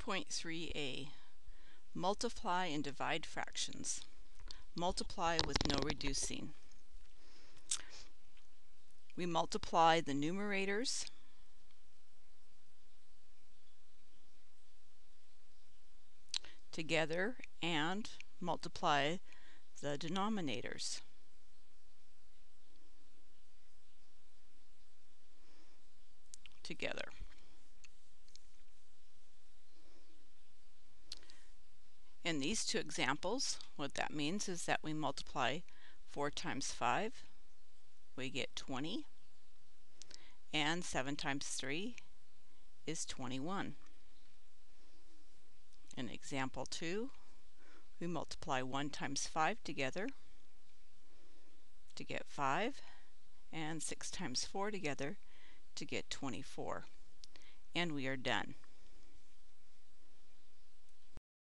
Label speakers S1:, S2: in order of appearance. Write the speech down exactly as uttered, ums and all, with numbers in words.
S1: point three A. Multiply and divide fractions. Multiply with no reducing. We multiply the numerators together and multiply the denominators. Together. In these two examples, what that means is that we multiply four times five, we get twenty, and seven times three is twenty-one. In example two, we multiply one times five together to get five, and six times four together to get twenty-four. And we are done.